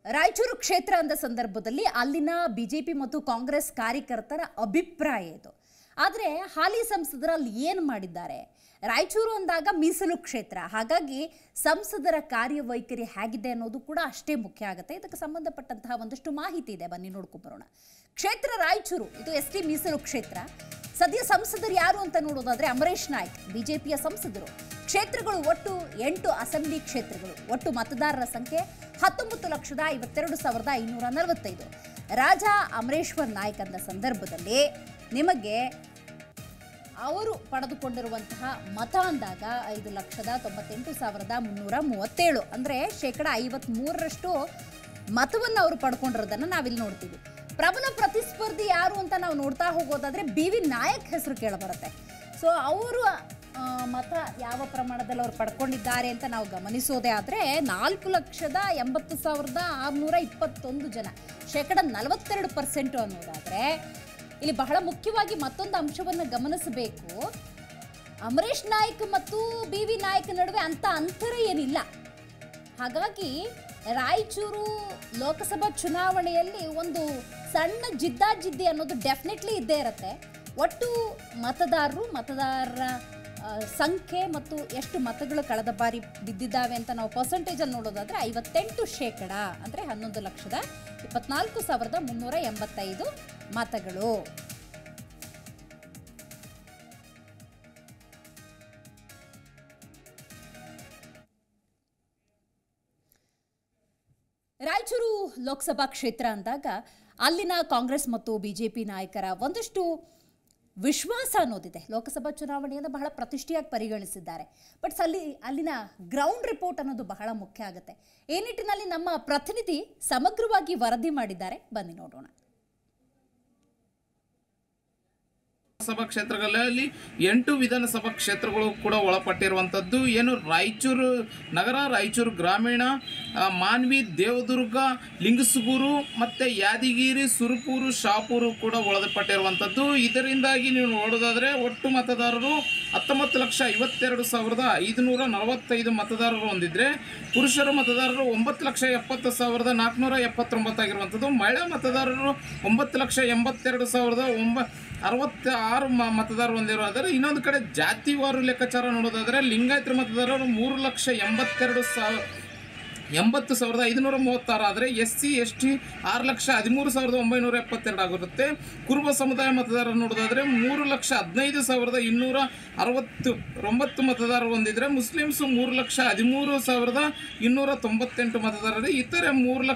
ರಾಯಚೂರು ಕ್ಷೇತ್ರ ಅಂದ ಸಂದರ್ಭದಲ್ಲಿ ಅಲ್ಲಿನ ಬಿಜೆಪಿ ಮತ್ತು ಕಾಂಗ್ರೆಸ್ ಕಾರ್ಯಕರ್ತರ ಅಭಿಪ್ರಾಯ ಇದು. ಆದರೆ ಹಾಲಿ ಸಂಸದರು ಅಲ್ಲಿ ಏನು ಮಾಡಿದ್ದಾರೆ? ರಾಯಚೂರು ಅಂದಾಗ ಮೀಸಲು ಕ್ಷೇತ್ರ, ಹಾಗಾಗಿ ಸಂಸದರ ಕಾರ್ಯವೈಖರಿ ಹೇಗಿದೆ ಅನ್ನೋದು ಕೂಡ ಅಷ್ಟೇ ಮುಖ್ಯ ಆಗುತ್ತೆ. ಇದಕ್ಕೆ ಸಂಬಂಧಪಟ್ಟಂತಹ ಒಂದಷ್ಟು ಮಾಹಿತಿ ಇದೆ, ಬನ್ನಿ ನೋಡ್ಕೊಂಡು ಬರೋಣ. ಕ್ಷೇತ್ರ ರಾಯಚೂರು ಇದು ಎಸ್ಟಿ ಮೀಸಲು ಕ್ಷೇತ್ರ. ಸದ್ಯ ಸಂಸದರು ಯಾರು ಅಂತ ನೋಡೋದಾದ್ರೆ ಅಮರೇಶ್ ನಾಯ್ಕ್ ಬಿಜೆಪಿಯ ಸಂಸದರು. ಕ್ಷೇತ್ರಗಳು ಒಟ್ಟು 8 ಅಸೆಂಬ್ಲಿ ಕ್ಷೇತ್ರಗಳು. ಒಟ್ಟು ಮತದಾರರ ಸಂಖ್ಯೆ 19,52,545. ರಾಜಾ ಅಮರೇಶ್ವರ್ ನಾಯ್ಕ್ ಅಂದ ಸಂದರ್ಭದಲ್ಲಿ ನಿಮಗೆ ಅವರು ಪಡೆದುಕೊಂಡಿರುವಂತಹ ಮತ ಅಂದಾಗ 5,98,337, ಅಂದರೆ 53% ಮತವನ್ನು ಅವರು ಪಡ್ಕೊಂಡಿರೋದನ್ನು ನಾವಿಲ್ಲಿ ನೋಡ್ತೀವಿ. ಪ್ರಬಲ ಪ್ರತಿಸ್ಪರ್ಧಿ ಯಾರು ಅಂತ ನಾವು ನೋಡ್ತಾ ಹೋಗೋದಾದ್ರೆ BV ನಾಯಕ್ ಹೆಸರು ಕೇಳಬರುತ್ತೆ. ಸೊ ಅವರು ಮತ ಯಾವ ಪ್ರಮಾಣದಲ್ಲಿ ಅವ್ರು ಪಡ್ಕೊಂಡಿದ್ದಾರೆ ಅಂತ ನಾವು ಗಮನಿಸೋದೇ ಆದರೆ 4,80,621 ಜನ, 42% ಅನ್ನೋದಾದರೆ ಇಲ್ಲಿ ಬಹಳ ಮುಖ್ಯವಾಗಿ ಮತ್ತೊಂದು ಅಂಶವನ್ನು ಗಮನಿಸಬೇಕು. ಅಮರೇಶ್ ನಾಯ್ಕ್ ಮತ್ತು BV ನಾಯ್ಕ್ ನಡುವೆ ಅಂತ ಅಂತರ ಏನಿಲ್ಲ. ಹಾಗಾಗಿ ರಾಯಚೂರು ಲೋಕಸಭಾ ಚುನಾವಣೆಯಲ್ಲಿ ಒಂದು ಸಣ್ಣ ಜಿದ್ದಾಜಿದ್ದಿ ಅನ್ನೋದು ಡೆಫಿನೆಟ್ಲಿ ಇದ್ದೇ ಇರುತ್ತೆ. ಒಟ್ಟು ಮತದಾರರ ಸಂಖ್ಯೆ ಮತ್ತು ಎಷ್ಟು ಮತಗಳು ಕಳೆದ ಬಾರಿ ಬಿದ್ದಿದ್ದಾವೆ ಅಂತ ನಾವು ಪರ್ಸೆಂಟೇಜಲ್ಲಿ ನೋಡೋದಾದರೆ 58%, ಅಂದರೆ 11,24,385 ಮತಗಳು. ರಾಯಚೂರು ಲೋಕಸಭಾ ಕ್ಷೇತ್ರ ಅಂದಾಗ ಅಲ್ಲಿನ ಕಾಂಗ್ರೆಸ್ ಮತ್ತು ಬಿಜೆಪಿ ನಾಯಕರ ಒಂದಷ್ಟು ವಿಶ್ವಾಸ ಅನ್ನೋದಿದೆ. ಲೋಕಸಭಾ ಚುನಾವಣೆಯನ್ನು ಬಹಳ ಪ್ರತಿಷ್ಠೆಯಾಗಿ ಪರಿಗಣಿಸಿದ್ದಾರೆ. ಬಟ್ ಅಲ್ಲಿನ ಗ್ರೌಂಡ್ ರಿಪೋರ್ಟ್ ಅನ್ನೋದು ಬಹಳ ಮುಖ್ಯ ಆಗುತ್ತೆ. ಈ ನಿಟ್ಟಿನಲ್ಲಿ ನಮ್ಮ ಪ್ರತಿನಿಧಿ ಸಮಗ್ರವಾಗಿ ವರದಿ ಮಾಡಿದ್ದಾರೆ, ಬನ್ನಿ ನೋಡೋಣ. ಸಭಾ ಕ್ಷೇತ್ರಗಳಲ್ಲಿ 8 ವಿಧಾನಸಭಾ ಕ್ಷೇತ್ರಗಳು ಕೂಡ ಒಳಪಟ್ಟಿರುವಂಥದ್ದು. ಏನು ರಾಯಚೂರು ನಗರ, ರಾಯಚೂರು ಗ್ರಾಮೀಣ, ಮಾನ್ವಿ, ದೇವದುರ್ಗ, ಲಿಂಗಸಗೂರು ಮತ್ತು ಯಾದಗಿರಿ, ಸುರಪೂರು, ಶಾಪೂರು ಕೂಡ ಒಳಪಟ್ಟಿರುವಂಥದ್ದು. ಇದರಿಂದಾಗಿ ನೀವು ನೋಡೋದಾದರೆ ಒಟ್ಟು ಮತದಾರರು 19,52,545 ಮತದಾರರು ಹೊಂದಿದ್ರೆ, ಪುರುಷರ ಮತದಾರರು 9,70,479 ಆಗಿರುವಂಥದ್ದು. ಮಹಿಳಾ ಮತದಾರರು 9,82,966 ಮತದಾರರು ಹೊಂದಿರೋದಾದರೆ, ಇನ್ನೊಂದು ಕಡೆ ಜಾತಿವಾರು ಲೆಕ್ಕಾಚಾರ ನೋಡೋದಾದರೆ ಲಿಂಗಾಯತರ ಮತದಾರರು 3,80,536 ಆದರೆ SC ST 6,13,972 ಆಗಿರುತ್ತೆ. ಕುರುಬ ಸಮುದಾಯ ಮತದಾರರು ನೋಡೋದಾದರೆ 3,15,269 ಮತದಾರರು ಹೊಂದಿದ್ರೆ, ಮುಸ್ಲಿಮ್ಸು 3,13,298 ಮತದಾರರು, ಇತರೆ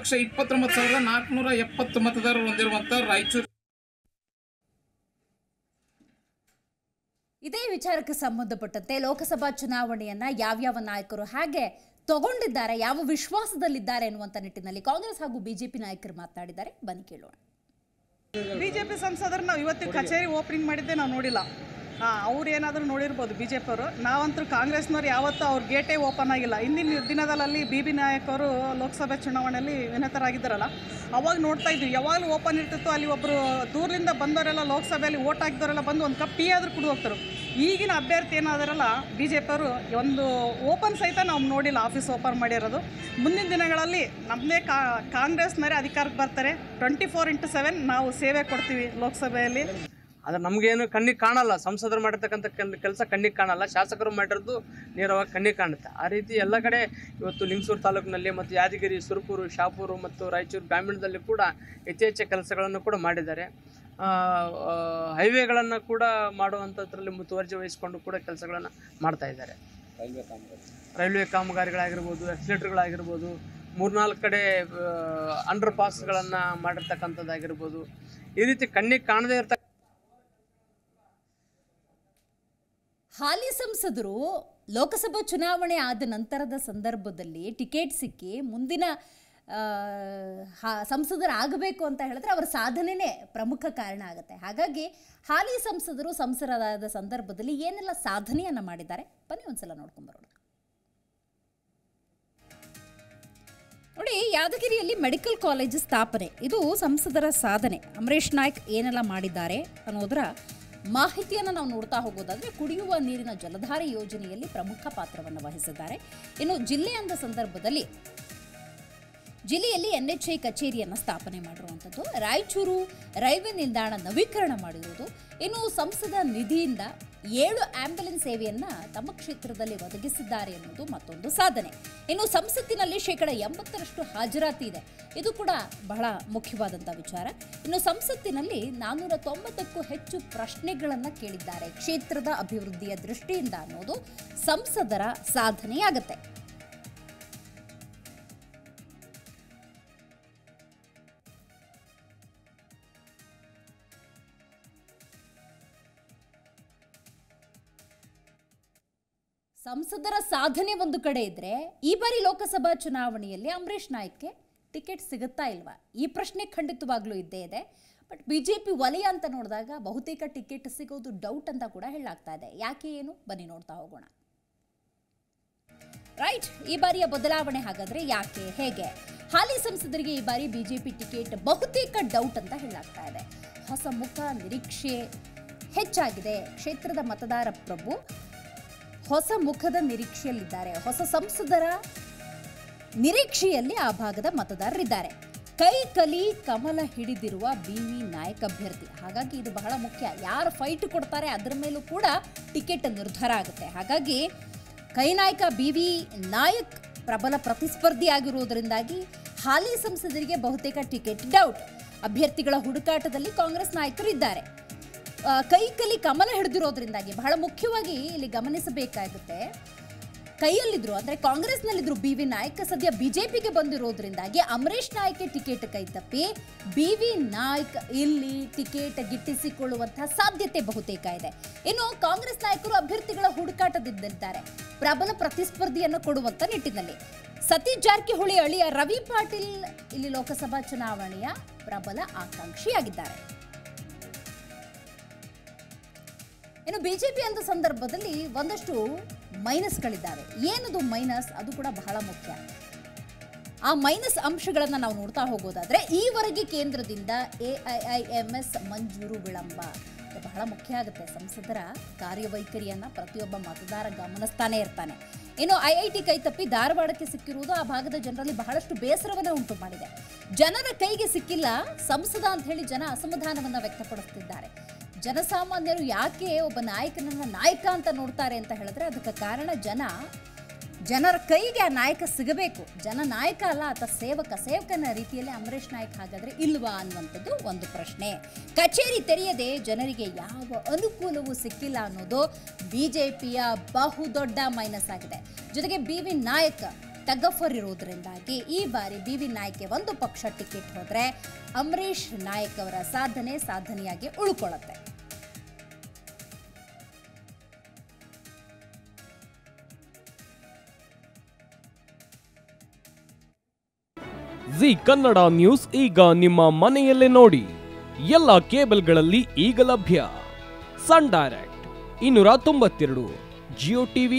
3,29,470 ಮತದಾರರು ಹೊಂದಿರುವಂಥ ರಾಯಚೂರು. ಇದೇ ವಿಚಾರಕ್ಕೆ ಸಂಬಂಧಪಟ್ಟಂತೆ ಲೋಕಸಭಾ ಚುನಾವಣೆಯನ್ನ ಯಾವ್ಯಾವ ನಾಯಕರು ಹೇಗೆ ತಗೊಂಡಿದ್ದಾರೆ, ಯಾವ ವಿಶ್ವಾಸದಲ್ಲಿದ್ದಾರೆ ಎನ್ನುವಂತ ನಿಟ್ಟಿನಲ್ಲಿ ಕಾಂಗ್ರೆಸ್ ಹಾಗೂ ಬಿಜೆಪಿ ನಾಯಕರು ಮಾತನಾಡಿದ್ದಾರೆ, ಬನ್ನಿ ಕೇಳೋಣ. ಬಿಜೆಪಿ ಸಂಸದರು ನಾವು ಇವತ್ತು ಕಚೇರಿ ಓಪನಿಂಗ್ ಮಾಡಿದ್ದೆ ನಾವು ನೋಡಿಲ್ಲ. ಅವ್ರು ಏನಾದರೂ ನೋಡಿರ್ಬೋದು BJP ಅವರು. ನಾವಂತೂ ಕಾಂಗ್ರೆಸ್ನವ್ರು ಯಾವತ್ತೂ ಅವ್ರ ಗೇಟೇ ಓಪನ್ ಆಗಿಲ್ಲ. ಇಂದಿನ ದಿನದಲ್ಲಿ BV ನಾಯಕ್ ಅವರು ಲೋಕಸಭೆ ಚುನಾವಣೆಯಲ್ಲಿ ವಿನತರಾಗಿದ್ದಾರಲ್ಲ, ಅವಾಗ ನೋಡ್ತಾ ಇದ್ವಿ ಯಾವಾಗಲೂ ಓಪನ್ ಇರ್ತಿತ್ತು. ಅಲ್ಲಿ ಒಬ್ಬರು ದೂರದಿಂದ ಬಂದವರೆಲ್ಲ ಲೋಕಸಭೆಯಲ್ಲಿ ಓಟ್ ಹಾಕಿದವರೆಲ್ಲ ಬಂದು ಒಂದು ಕಪ್ ಟೀ ಆದರೂ ಕುಡಿದು ಹೋಗ್ತಾರೆ. ಈಗಿನ ಅಭ್ಯರ್ಥಿ ಏನಾದರಲ್ಲ BJP ಅವರು ಒಂದು ಓಪನ್ ಸಹಿತ ನಾವು ನೋಡಿಲ್ಲ, ಆಫೀಸ್ ಓಪನ್ ಮಾಡಿರೋದು. ಮುಂದಿನ ದಿನಗಳಲ್ಲಿ ನಮ್ಮದೇ ಕಾಂಗ್ರೆಸ್ನವರೇ ಅಧಿಕಾರಕ್ಕೆ ಬರ್ತಾರೆ. 24/7 ನಾವು ಸೇವೆ ಕೊಡ್ತೀವಿ ಲೋಕಸಭೆಯಲ್ಲಿ. ಆದರೆ ನಮಗೇನು ಕಣ್ಣಿಗೆ ಕಾಣಲ್ಲ. ಸಂಸದರು ಮಾಡಿರ್ತಕ್ಕಂಥ ಕೆಲಸ ಕಣ್ಣಿಗೆ ಕಾಣಲ್ಲ, ಶಾಸಕರು ಮಾಡಿರೋದು ನೇರವಾಗಿ ಕಣ್ಣಿಗೆ ಕಾಣುತ್ತೆ. ಆ ರೀತಿ ಎಲ್ಲ ಕಡೆ ಇವತ್ತು ಲಿಂಗಸೂರು ತಾಲೂಕಿನಲ್ಲಿ ಮತ್ತು ಯಾದಗಿರಿ, ಸುರಪೂರು, ಶಾಪೂರು ಮತ್ತು ರಾಯಚೂರು ಗ್ರಾಮೀಣದಲ್ಲಿ ಕೂಡ ಹೆಚ್ಚು ಕೆಲಸಗಳನ್ನು ಕೂಡ ಮಾಡಿದ್ದಾರೆ. ಹೈವೇಗಳನ್ನು ಕೂಡ ಮಾಡುವಂಥದ್ರಲ್ಲಿ ಮುತುವರ್ಜಿ ವಹಿಸಿಕೊಂಡು ಕೂಡ ಕೆಲಸಗಳನ್ನು ಮಾಡ್ತಾ ಇದ್ದಾರೆ. ರೈಲ್ವೆ ಕಾಮಗಾರಿಗಳಾಗಿರ್ಬೋದು, ಎಕ್ಸಿಲೇಟರ್ಗಳಾಗಿರ್ಬೋದು, 3-4 ಕಡೆ ಅಂಡರ್ ಪಾಸ್ಗಳನ್ನು ಮಾಡಿರ್ತಕ್ಕಂಥದ್ದಾಗಿರ್ಬೋದು. ಈ ರೀತಿ ಕಣ್ಣಿಗೆ ಕಾಣದೇ ಇರ್ತಕ್ಕ ಹಾಲಿ ಸಂಸದರು ಲೋಕಸಭಾ ಚುನಾವಣೆ ಆದ ನಂತರದ ಸಂದರ್ಭದಲ್ಲಿ ಟಿಕೆಟ್ ಸಿಕ್ಕಿ ಮುಂದಿನ ಸಂಸದರಾಗಬೇಕು ಅಂತ ಹೇಳಿದ್ರೆ ಅವರ ಸಾಧನೆನೇ ಪ್ರಮುಖ ಕಾರಣ ಆಗುತ್ತೆ. ಹಾಗಾಗಿ ಹಾಲಿ ಸಂಸದರು ಸಂಸದರಾದ ಸಂದರ್ಭದಲ್ಲಿ ಏನೆಲ್ಲ ಸಾಧನೆಯನ್ನು ಮಾಡಿದ್ದಾರೆ, ಬನ್ನಿ ಒಂದ್ಸಲ ನೋಡ್ಕೊಂಡ್ಬರೋಣ. ನೋಡಿ, ಯಾದಗಿರಿಯಲ್ಲಿ ಮೆಡಿಕಲ್ ಕಾಲೇಜ್ ಸ್ಥಾಪನೆ ಇದು ಸಂಸದರ ಸಾಧನೆ. ಅಮರೇಶ್ ನಾಯ್ಕ್ ಏನೆಲ್ಲ ಮಾಡಿದ್ದಾರೆ ಅನ್ನೋದರ ಮಾಹಿತಿಯನ್ನು ನಾವು ನೋಡ್ತಾ ಹೋಗೋದಾದ್ರೆ, ಕುಡಿಯುವ ನೀರಿನ ಜಲಧಾರೆ ಯೋಜನೆಯಲ್ಲಿ ಪ್ರಮುಖ ಪಾತ್ರವನ್ನು ವಹಿಸಿದ್ದಾರೆ. ಇನ್ನು ಜಿಲ್ಲೆ ಅಂದ ಸಂದರ್ಭದಲ್ಲಿ ಜಿಲ್ಲೆಯಲ್ಲಿ NHI ಕಚೇರಿಯನ್ನು ಸ್ಥಾಪನೆ ಮಾಡಿರುವಂಥದ್ದು, ರಾಯಚೂರು ರೈಲ್ವೆ ನಿಲ್ದಾಣ ನವೀಕರಣ ಮಾಡಿರುವುದು, ಇನ್ನು ಸಂಸದ ನಿಧಿಯಿಂದ 7 ಆಂಬ್ಯುಲೆನ್ಸ್ ಸೇವೆಯನ್ನು ತಮ್ಮ ಕ್ಷೇತ್ರದಲ್ಲಿ ಒದಗಿಸಿದ್ದಾರೆ ಎನ್ನುವುದು ಮತ್ತೊಂದು ಸಾಧನೆ. ಇನ್ನು ಸಂಸತ್ತಿನಲ್ಲಿ 80% ಹಾಜರಾತಿ ಇದೆ, ಇದು ಕೂಡ ಬಹಳ ಮುಖ್ಯವಾದಂಥ ವಿಚಾರ. ಇನ್ನು ಸಂಸತ್ತಿನಲ್ಲಿ 490ಕ್ಕೂ ಹೆಚ್ಚು ಪ್ರಶ್ನೆಗಳನ್ನು ಕೇಳಿದ್ದಾರೆ ಕ್ಷೇತ್ರದ ಅಭಿವೃದ್ಧಿಯ ದೃಷ್ಟಿಯಿಂದ ಅನ್ನೋದು ಸಂಸದರ ಸಾಧನೆಯಾಗುತ್ತೆ. ಸಂಸದರ ಸಾಧನೆ ಒಂದು ಕಡೆ ಇದ್ರೆ, ಈ ಬಾರಿ ಲೋಕಸಭಾ ಚುನಾವಣೆಯಲ್ಲಿ ಅಂಬರೀಷ್ ನಾಯ್ಕ್ಗೆ ಟಿಕೆಟ್ ಸಿಗುತ್ತಾ ಇಲ್ವಾ ಈ ಪ್ರಶ್ನೆ ಖಂಡಿತವಾಗ್ಲೂ ಇದ್ದೇ ಇದೆ. ಬಟ್ ಬಿಜೆಪಿ ವಲಯ ಅಂತ ನೋಡಿದಾಗ ಬಹುತೇಕ ಟಿಕೆಟ್ ಸಿಗೋದು ಡೌಟ್ ಅಂತ ಕೂಡ ಹೇಳಲಾಗ್ತಾ ಇದೆ. ಯಾಕೆ ಏನು ಬನ್ನಿ ನೋಡ್ತಾ ಹೋಗೋಣ. ರೈಟ್, ಈ ಬಾರಿಯ ಬದಲಾವಣೆ ಹಾಗಾದ್ರೆ ಯಾಕೆ, ಹೇಗೆ? ಹಾಲಿ ಸಂಸದರಿಗೆ ಈ ಬಾರಿ ಬಿಜೆಪಿ ಟಿಕೆಟ್ ಬಹುತೇಕ ಡೌಟ್ ಅಂತ ಹೇಳಲಾಗ್ತಾ ಇದೆ. ಹೊಸ ಮುಖ ನಿರೀಕ್ಷೆ ಹೆಚ್ಚಾಗಿದೆ. ಕ್ಷೇತ್ರದ ಮತದಾರ ಪ್ರಭು ಹೊಸ ಮುಖದ ನಿರೀಕ್ಷೆಯಲ್ಲಿದ್ದಾರೆ. ಹೊಸ ಸಂಸದರ ನಿರೀಕ್ಷೆಯಲ್ಲಿ ಆ ಭಾಗದ ಮತದಾರರಿದ್ದಾರೆ. ಕೈ ಕಲಿ ಕಮಲ ಹಿಡಿದಿರುವ BV ನಾಯಕ್ ಅಭ್ಯರ್ಥಿ. ಹಾಗಾಗಿ ಇದು ಬಹಳ ಮುಖ್ಯ. ಯಾರು ಫೈಟ್ ಕೊಡ್ತಾರೆ ಅದರ ಮೇಲೂ ಕೂಡ ಟಿಕೆಟ್ ನಿರ್ಧಾರ ಆಗುತ್ತೆ. ಹಾಗಾಗಿ ಕೈ ನಾಯಕ BV ನಾಯಕ್ ಪ್ರಬಲ ಪ್ರತಿಸ್ಪರ್ಧಿ ಆಗಿರುವುದರಿಂದಾಗಿ ಹಾಲಿ ಸಂಸದರಿಗೆ ಬಹುತೇಕ ಟಿಕೆಟ್ ಡೌಟ್. ಅಭ್ಯರ್ಥಿಗಳ ಹುಡುಕಾಟದಲ್ಲಿ ಕಾಂಗ್ರೆಸ್ ನಾಯಕರು ಇದ್ದಾರೆ. ಕೈ ಕಲಿ ಕಮಲ ಹಿಡಿದಿರೋದ್ರಿಂದಾಗಿ ಬಹಳ ಮುಖ್ಯವಾಗಿ ಇಲ್ಲಿ ಗಮನಿಸಬೇಕಾಗುತ್ತೆ. ಕೈಯಲ್ಲಿದ್ರು ಅಂದರೆ ಕಾಂಗ್ರೆಸ್ನಲ್ಲಿದ್ರು BV ನಾಯಕ್, ಸದ್ಯ ಬಿಜೆಪಿಗೆ ಬಂದಿರೋದ್ರಿಂದಾಗಿ ಅಂಬರೀಷ್ ನಾಯ್ಕ್ಗೆ ಟಿಕೆಟ್ ಕೈ ತಪ್ಪಿ BV ನಾಯ್ಕ್ ಇಲ್ಲಿ ಟಿಕೆಟ್ ಗಿಟ್ಟಿಸಿಕೊಳ್ಳುವಂತಹ ಸಾಧ್ಯತೆ ಬಹುತೇಕ ಇದೆ. ಇನ್ನು ಕಾಂಗ್ರೆಸ್ ನಾಯಕರು ಅಭ್ಯರ್ಥಿಗಳ ಹುಡುಕಾಟದಿದ್ದಾರೆ, ಪ್ರಬಲ ಪ್ರತಿಸ್ಪರ್ಧಿಯನ್ನು ಕೊಡುವಂತ ನಿಟ್ಟಿನಲ್ಲಿ. ಸತೀಶ್ ಜಾರಕಿಹೊಳಿ ಅಳಿಯ ರವಿ ಪಾಟೀಲ್ ಇಲ್ಲಿ ಲೋಕಸಭಾ ಚುನಾವಣೆಯ ಪ್ರಬಲ ಆಕಾಂಕ್ಷಿಯಾಗಿದ್ದಾರೆ. ಇನ್ನು ಬಿಜೆಪಿ ಅಂತ ಸಂದರ್ಭದಲ್ಲಿ ಒಂದಷ್ಟು ಮೈನಸ್ಗಳಿದ್ದಾವೆ. ಏನದು ಮೈನಸ್, ಅದು ಕೂಡ ಬಹಳ ಮುಖ್ಯ. ಆ ಮೈನಸ್ ಅಂಶಗಳನ್ನು ನಾವು ನೋಡ್ತಾ ಹೋಗೋದಾದ್ರೆ, ಈವರೆಗೆ ಕೇಂದ್ರದಿಂದ AIIMS ಮಂಜೂರು ವಿಳಂಬ ಬಹಳ ಮುಖ್ಯ ಆಗುತ್ತೆ. ಸಂಸದರ ಕಾರ್ಯವೈಖರಿಯನ್ನ ಪ್ರತಿಯೊಬ್ಬ ಮತದಾರ ಗಮನಿಸ್ತಾನೆ ಇರ್ತಾನೆ. ಇನ್ನು IIT ಕೈ ತಪ್ಪಿ ಧಾರವಾಡಕ್ಕೆ ಸಿಕ್ಕಿರುವುದು ಆ ಭಾಗದ ಜನರಲ್ಲಿ ಬಹಳಷ್ಟು ಬೇಸರವನ್ನು ಉಂಟು ಮಾಡಿದೆ. ಜನರ ಕೈಗೆ ಸಿಕ್ಕಿಲ್ಲ ಸಂಸದ ಅಂತ ಹೇಳಿ ಜನ ಅಸಮಾಧಾನವನ್ನ ವ್ಯಕ್ತಪಡಿಸುತ್ತಿದ್ದಾರೆ. ಜನಸಾಮಾನ್ಯರು ಯಾಕೆ ಒಬ್ಬ ನಾಯಕನನ್ನ ನಾಯಕ ಅಂತ ನೋಡ್ತಾರೆ ಅಂತ ಹೇಳಿದ್ರೆ, ಅದಕ್ಕೆ ಕಾರಣ ಜನರ ಕೈಗೆ ಆ ನಾಯಕ ಸಿಗಬೇಕು. ಜನ ನಾಯಕ ಅಲ್ಲ, ಆತ ಸೇವಕನ ರೀತಿಯಲ್ಲಿ ಅಂಬರೀಷ್ ನಾಯ್ಕ್ ಹಾಗಾದ್ರೆ ಇಲ್ವಾ ಅನ್ನುವಂಥದ್ದು ಒಂದು ಪ್ರಶ್ನೆ. ಕಚೇರಿ ತೆರೆಯದೆ ಜನರಿಗೆ ಯಾವ ಅನುಕೂಲವೂ ಸಿಕ್ಕಿಲ್ಲ ಅನ್ನೋದು ಬಿಜೆಪಿಯ ಬಹುದೊಡ್ಡ ಮೈನಸ್ ಆಗಿದೆ. ಜೊತೆಗೆ BV ನಾಯಕ್ ಟಗಫರ್ ಇರೋದ್ರಿಂದಾಗಿ ಈ ಬಾರಿ BV ನಾಯ್ಕ್ಗೆ ಒಂದು ಪಕ್ಷ ಟಿಕೆಟ್ ಹೋದ್ರೆ ಅಂಬರೀಷ್ ನಾಯ್ಕ್ ಅವರ ಸಾಧನೆಯಾಗಿ ಉಳ್ಕೊಳ್ಳುತ್ತೆ. ಜಿ ಕನ್ನಡ ನ್ಯೂಸ್ ಈಗ ನಿಮ್ಮ ಮನೆಯಲ್ಲೇ ನೋಡಿ. ಎಲ್ಲ ಕೇಬಲ್ಗಳಲ್ಲಿ ಈಗ ಲಭ್ಯ. Sun Direct 292, Jio TV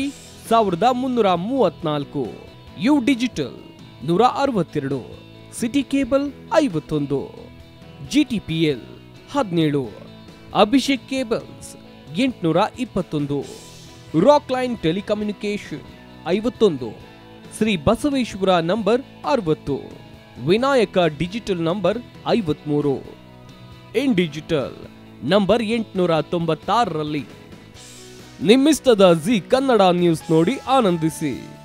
1334, U digital 162, City cable 51, GTPL 17, Abhishek cables 821, Rock line telecommunication 51, Shri Basaveshwara number 60, Vinayaka digital number 53, in digital number 896ರಲ್ಲಿ. ನಿಮ್ಮಿಸ್ತದ ಜಿ ಕನ್ನಡ ನ್ಯೂಸ್ ನೋಡಿ ಆನಂದಿಸಿ.